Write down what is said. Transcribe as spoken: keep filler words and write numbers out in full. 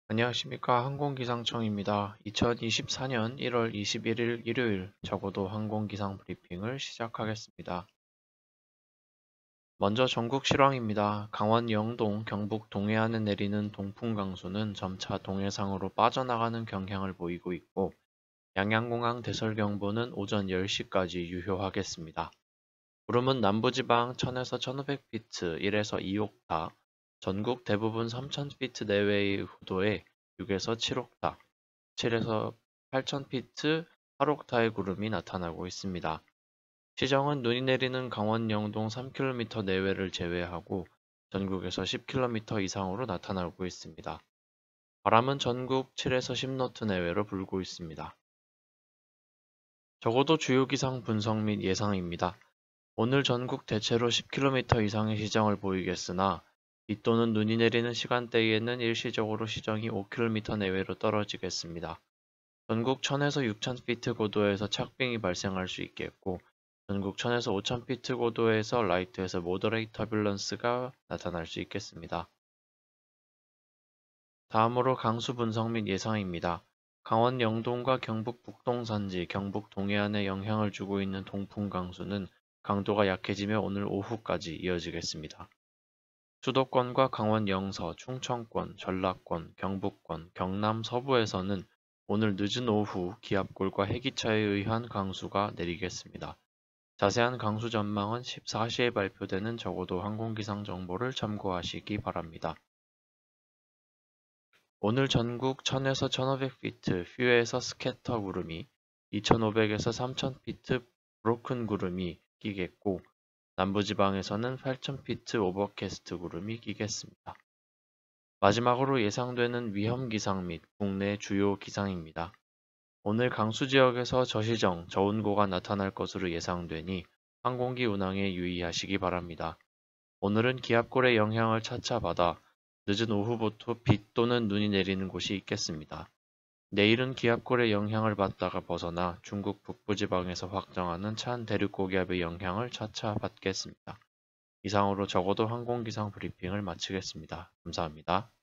안녕하십니까. 항공기상청입니다. 이천이십사 년 일월 이십일 일 일요일 적어도 항공기상 브리핑을 시작하겠습니다. 먼저 전국 실황입니다. 강원 영동, 경북 동해안에 내리는 동풍 강수는 점차 동해상으로 빠져나가는 경향을 보이고 있고 양양공항 대설경보는 오전 열 시까지 유효하겠습니다. 구름은 남부지방 천에서 천오백 피트 일에서 이 옥타, 전국 대부분 삼천 피트 내외의 후도에 육에서 칠 옥타, 칠에서 팔천 피트 팔 옥타의 구름이 나타나고 있습니다. 시정은 눈이 내리는 강원 영동 삼 킬로미터 내외를 제외하고 전국에서 십 킬로미터 이상으로 나타나고 있습니다. 바람은 전국 칠에서 십 노트 내외로 불고 있습니다. 적어도 주요 기상 분석 및 예상입니다. 오늘 전국 대체로 십 킬로미터 이상의 시정을 보이겠으나 비 또는 눈이 내리는 시간대에는 일시적으로 시정이 오 킬로미터 내외로 떨어지겠습니다. 전국 천에서 육천 피트 고도에서 착빙이 발생할 수 있겠고 전국 천에서 오천 피트 고도에서 라이트에서 모더레이트 터뷸런스가 나타날 수 있겠습니다. 다음으로 강수 분석 및 예상입니다. 강원 영동과 경북 북동산지, 경북 동해안에 영향을 주고 있는 동풍 강수는 강도가 약해지며 오늘 오후까지 이어지겠습니다. 수도권과 강원 영서, 충청권, 전라권, 경북권, 경남 서부에서는 오늘 늦은 오후 기압골과 해기차에 의한 강수가 내리겠습니다. 자세한 강수 전망은 십사 시에 발표되는 적어도 항공기상 정보를 참고하시기 바랍니다. 오늘 전국 천에서 천오백 피트 퓨에서 스캐터 구름이, 이천오백에서 삼천 피트 브로큰 구름이 끼겠고 남부지방에서는 팔천 피트 오버캐스트 구름이 끼겠습니다. 마지막으로 예상되는 위험기상 및 국내 주요 기상입니다. 오늘 강수 지역에서 저시정, 저온고가 나타날 것으로 예상되니 항공기 운항에 유의하시기 바랍니다. 오늘은 기압골의 영향을 차차 받아 늦은 오후부터 비 또는 눈이 내리는 곳이 있겠습니다. 내일은 기압골의 영향을 받다가 벗어나 중국 북부지방에서 확정하는 찬 대륙고기압의 영향을 차차 받겠습니다. 이상으로 적어도 항공기상 브리핑을 마치겠습니다. 감사합니다.